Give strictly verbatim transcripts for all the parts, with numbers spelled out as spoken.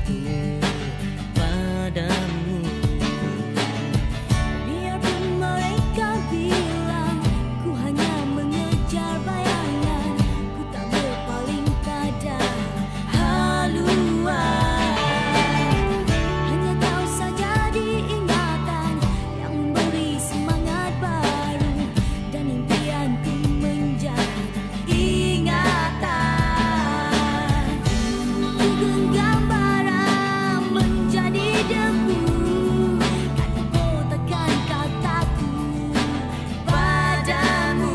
cintaku padamu. Biarpun mereka bilang ku hanya mengejar bayangan, ku tak berpaling pada haluan. Hanya kau saja diingatan yang memberi semangat baru, dan impianku menjadi ingatan. Ku genggam bara menjadi debu, kan kau tekan kataku padamu.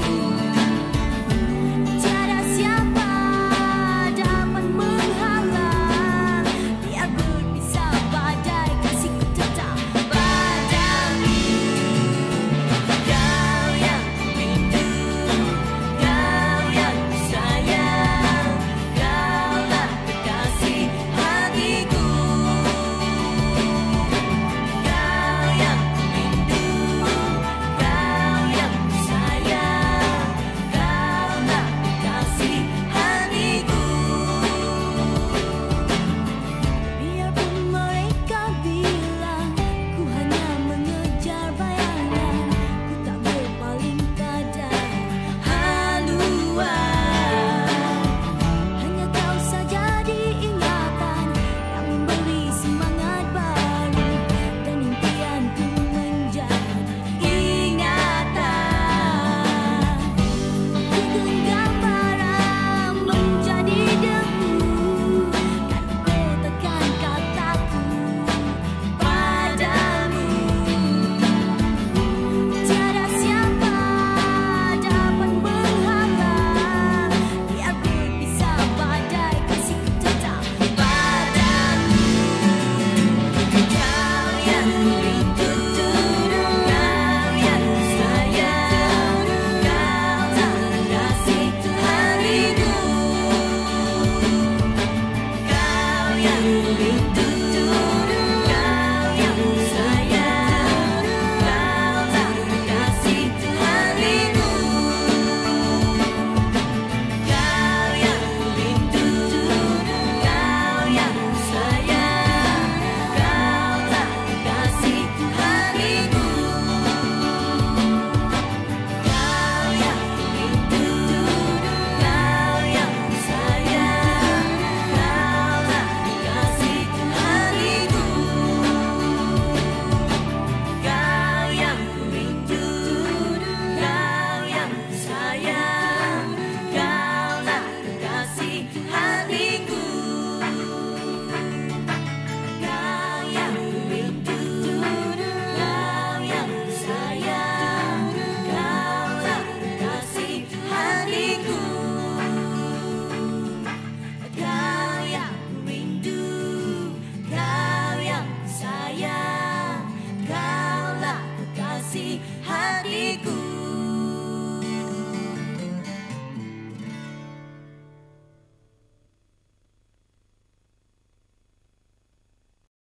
Tiada siapa dapat menghalang, biar berpisah badai kasihku tetap padamu. Kau yang rindu, kau yang sayang, kaulah kekasih hatiku. Kau yang rindu, kau yang sayang, kaulah kekasih hatiku. Biarpun mereka bilang ku hanya mengejar bayangan, ku tak berpaling pada haluan. Hanya kau saja diingatan yang memberi semangat baru, dan impianku menjadi ingatan. Ku genggam bara menjadi debu, kan kau tekan kataku padamu. Tiada siapa dapat menghalang, biar berpisah badai kasihku tetap padamu. Kau yang rindu, kau yang sayang, kaulah kekasih hatiku. Kau yang rindu,